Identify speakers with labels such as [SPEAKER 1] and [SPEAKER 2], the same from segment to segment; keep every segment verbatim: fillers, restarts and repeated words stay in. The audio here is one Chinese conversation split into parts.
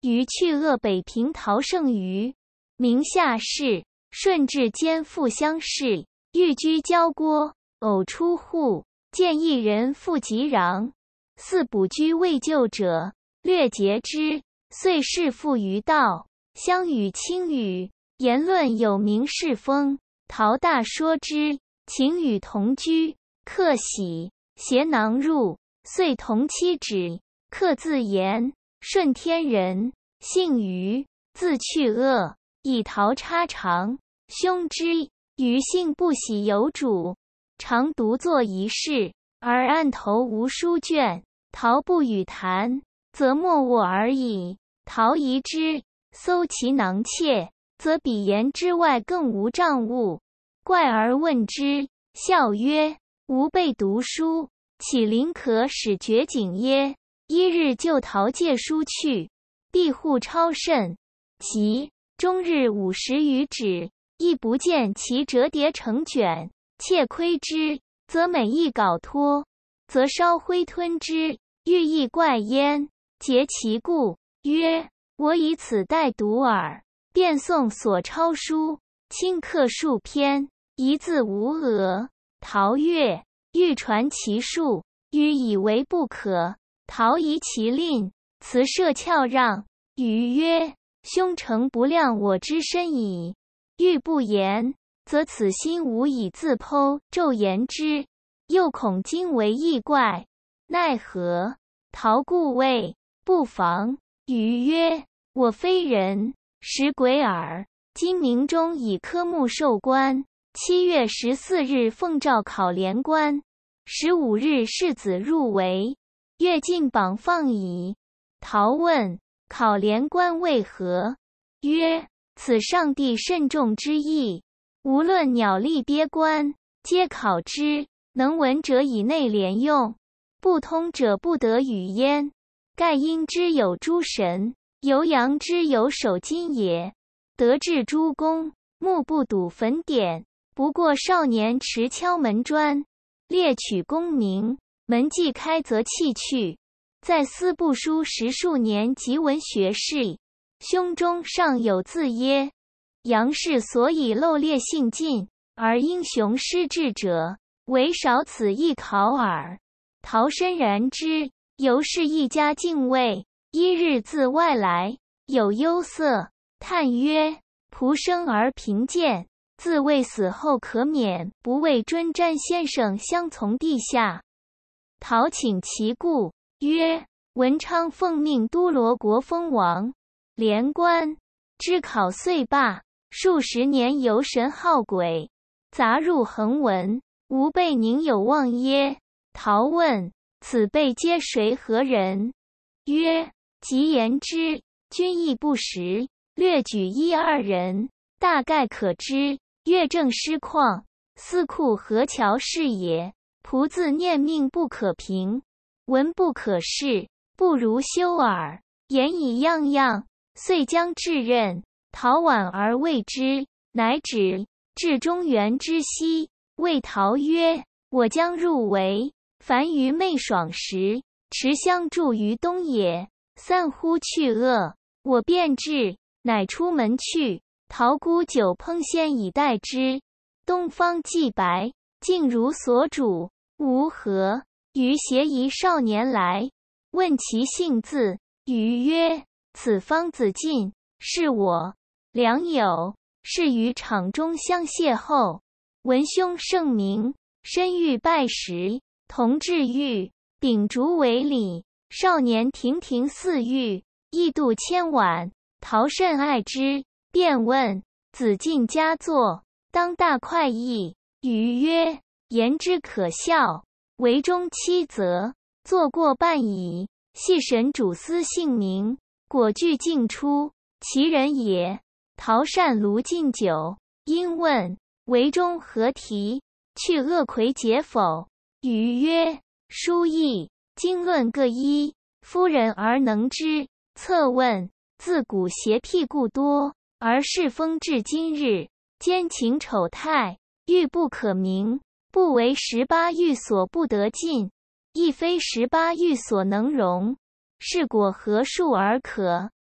[SPEAKER 1] 余去恶北平陶圣余，名夏氏，顺治兼复乡试，寓居交郭，偶出户，见一人负疾禳，似补居未救者，略诘之，遂释复于道。相与轻语，言论有名士风。陶大说之，请与同居，客喜，携囊入，遂同妻止。客自言，顺天人，姓余，字去恶，以陶插长，兄之。余性不喜有主，常独坐一室，而案头无书卷。陶不与谈，则默我而已。陶疑之，搜其囊窃，则比言之外更无障物。怪而问之，笑曰：吾辈读书，岂临可使绝景耶？一日就陶借书去，闭户超甚，及终日五十余纸，亦不见其折叠成卷。窃窥之，则每一稿脱，则烧灰吞之，寓意怪焉。诘其故，曰：我以此待读耳。便诵所抄书，轻刻数篇，一字无讹。陶曰：欲传其术，余以为不可。陶疑其吝，辞设翘让。余曰：兄诚不量我之深矣，欲不言，则此心无以自剖，骤言之，又恐今为异怪，奈何？陶故谓不妨。余曰：我非人，实鬼耳。今明中以科目授官，七月十四日奉诏考连官，十五日世子入围，月进榜放矣。陶问：考连官为何？曰：此上帝慎重之意，无论鸟立鳖官，皆考之，能闻者以内连用，不通者不得语焉。盖因之有诸神，由阳之有守金也。得至诸公，目不睹坟典，不过少年持敲门砖，列取功名，门既开则弃去。在司部书十数年即闻学士，胸中尚有字耶？杨氏所以漏列性尽，而英雄失志者，唯少此一考耳。陶深然之，由是一家敬畏。一日自外来，有忧色，叹曰：仆生而贫贱，自谓死后可免，不为尊瞻先生相从地下。陶请其故，曰：文昌奉命都罗国封王，连官，知考遂罢，数十年游神好鬼，杂入横文，吾辈宁有望耶？陶问：此辈皆谁何人？曰：即言之，君亦不识，略举一二人，大概可知。乐正诗况，司库何桥是也。仆自念命不可平，文不可视，不如修耳。言以样样，遂将至任。陶婉而谓之，乃止。至中原之西，谓陶曰：我将入围，凡于昧爽时，持相助于东野，散乎去恶。我便至，乃出门去。陶沽酒烹鲜以待之。东方既白，竟如所主。吾何？余携一少年来，问其姓字。余曰：此方子晋，是我良友，是于场中相邂逅，闻兄盛名，深欲拜食，同至狱，秉烛为礼。少年亭亭似玉，亦度千碗。陶甚爱之，便问：子晋佳作，当大快意。余曰：言之可笑，为中七则，作过半矣。系神主司姓名，果具尽出，其人也。陶善卢敬酒，因问：为中何题？去恶魁解否？余曰：书议经论各一，夫人而能之。策问：自古邪僻故多，而世风至今日，奸情丑态，欲不可名，不为十八狱所不得尽，亦非十八狱所能容，是果何数而可？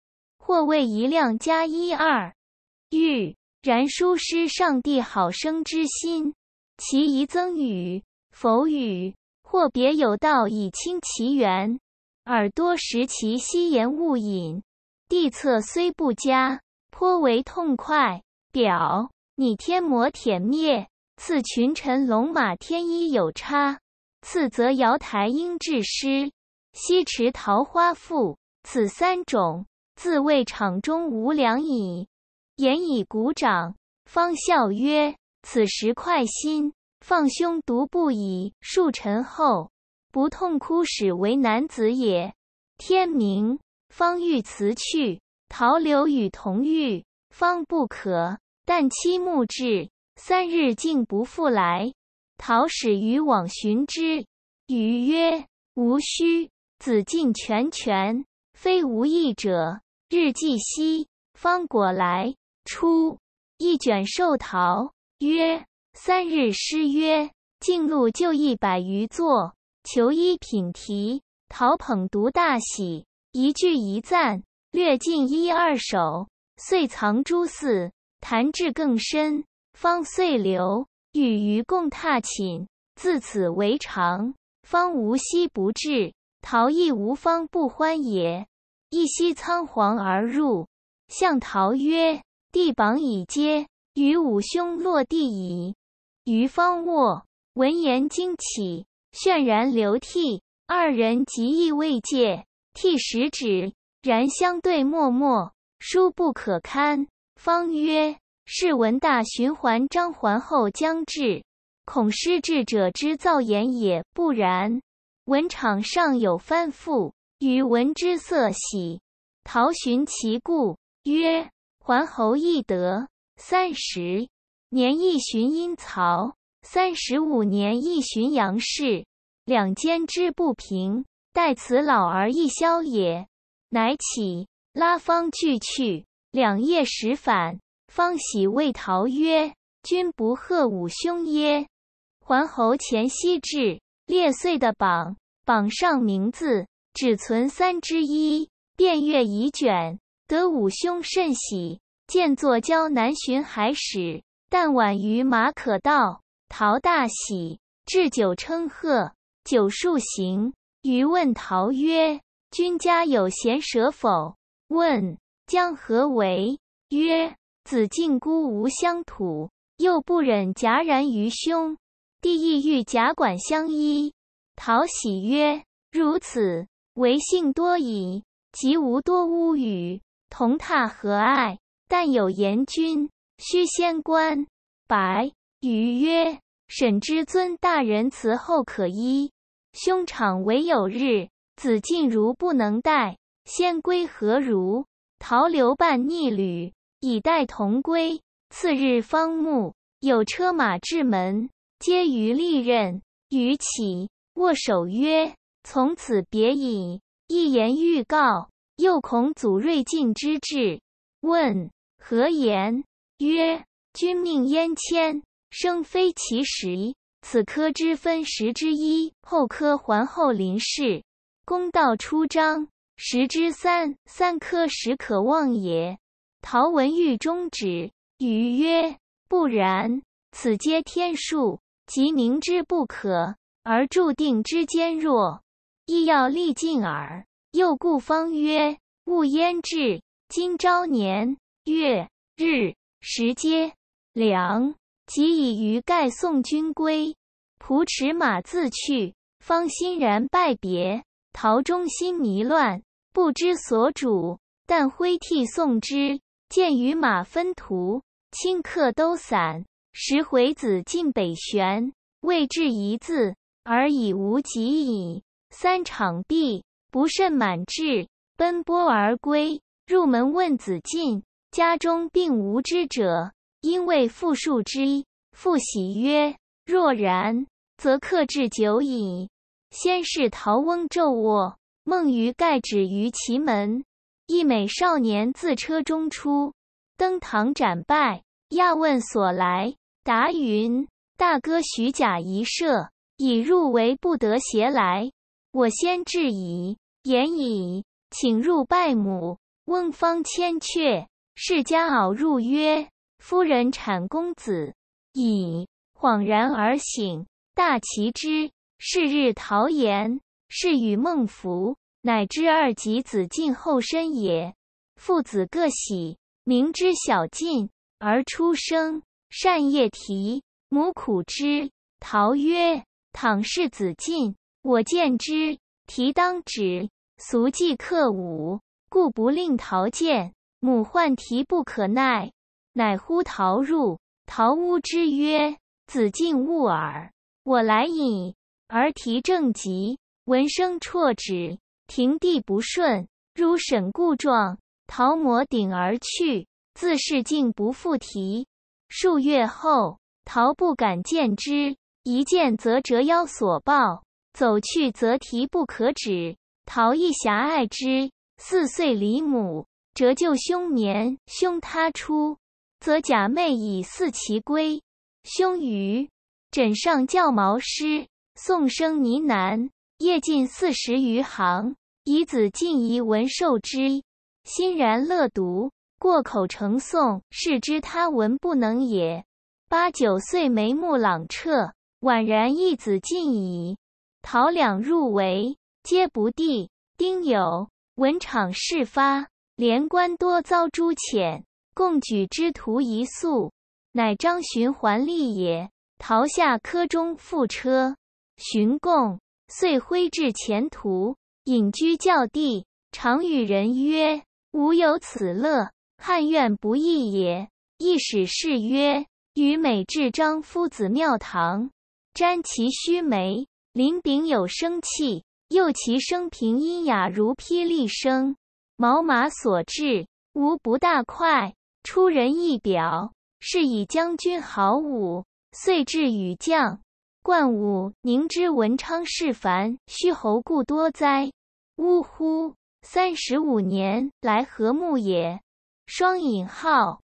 [SPEAKER 1] 或谓一量加一二。欲然书师上帝好生之心，其宜增语，否语，或别有道以清其源，耳多识其稀言勿饮。地策虽不佳，颇为痛快。表拟天魔殄灭，次群臣龙马天一有差，次则瑶台应制诗，西池桃花赋，此三种，自谓场中无良矣。言以鼓掌，方笑曰：此时快心，放兄独不已。数晨后，不痛哭始为男子也。天明，方欲辞去，陶刘与同欲，方不可。但期暮至，三日竟不复来。陶使余往寻之，余曰：无须，子敬全全，非无益者。日既夕，方果来。初，一卷授陶，曰：三日诗曰，径录就一百余作，求一品题。陶捧读大喜，一句一赞，略尽一二首，遂藏诸寺，谈至更深，方遂留。与余共踏寝，自此为常，方无夕不至。陶亦无方不欢也。一夕仓皇而入，向陶曰：地榜已接，余五兄落地矣。余方卧，闻言惊起，泫然流涕。二人极意未戒，涕十指，然相对默默，殊不可堪。方曰：是闻大循环张桓后将至，恐失智者之造言也，不然。闻场上有翻覆，余闻之色喜。陶寻其故，曰：桓侯懿德，三十年一巡阴曹，三十五年一巡阳氏，两间之不平，待此老而一消也。乃起，拉方俱去，两夜时返。方喜谓陶曰：君不贺五兄耶？桓侯前夕至，列岁的榜，榜上名字只存三之一，遍阅已卷，得五兄甚喜，见作交南巡海使，但晚于马可到。陶大喜，置酒称贺，酒数行。余问陶曰：君家有贤舍否？问将何为？曰：子敬孤无乡土，又不忍戛然于兄，弟亦欲贾管相依。陶喜曰：如此，为幸多矣，即无多污语，同榻和爱。但有言君，须先观。白余曰：沈之尊大人辞后可依，兄场唯有日，子敬如不能待，先归何如？陶刘伴逆旅，以待同归。次日方暮，有车马至门，皆于利刃。余起，握手曰：从此别矣。一言预告，又恐祖锐尽之至。问何言？曰：君命焉迁，生非其时。此科之分十之一，后科桓后临事，公道出章，十之三，三科实可望也。陶闻欲终止，余曰：不然，此皆天数，即明之不可，而注定之坚弱，亦要力尽耳。又故方曰：勿焉至，今朝年月日时皆良，即以于盖送君归。仆持马自去，方欣然拜别。陶中心迷乱，不知所主，但挥涕送之。见与马分途，顷刻都散。时回子进北旋，未至一字，而已无及矣。三场毕，不甚满志，奔波而归。入门问子进，家中并无知者，因为复述之。父喜曰：若然，则克至久矣。先是陶翁昼卧，梦于盖止于其门。一美少年自车中出，登堂斩拜，亚问所来，答云：大哥许甲一射，已入围不得携来。我先至矣，言矣，请入拜母。 翁方千阙，世家媪入曰：夫人产公子矣。恍然而醒，大奇之。是日陶言，是与孟服，乃知二及子晋后身也。父子各喜，明知小晋而出生，善夜啼，母苦之。陶曰：倘是子晋，我见之，啼当止。俗忌克武，故不令陶见。母唤啼不可耐，乃呼陶入。陶呜之曰：子晋勿耳，我来矣。而啼正急，闻声啜止，庭地不顺，如沈故状。陶摩顶而去，自是竟不复啼。数月后，陶不敢见之，一见则折腰所抱，走去则啼不可止。陶亦狭爱之，四岁离母，折就兄眠，兄他出，则假寐以嗣其归。兄于枕上教毛诗，颂声呢喃，夜尽四十余行。以子晋遗文受之，欣然乐读，过口成诵，是知他文不能也。八九岁眉目朗彻，宛然一子晋矣。陶两入围，皆不第。丁酉，文场事发，连官多遭诛遣，共举之徒一宿，乃张巡还吏也。陶下科中副车，巡贡，遂挥至前途，隐居教地，常与人曰：吾有此乐，汉苑不义也。亦使士曰：予每至张夫子庙堂，瞻其须眉，临柄有生气，又其生平音雅如霹雳声，毛马所至，无不大快，出人意表。是以将军好武，遂至羽将。冠武宁知文昌事繁，虚侯故多哉？呜呼！三十五年来和睦也。双引号。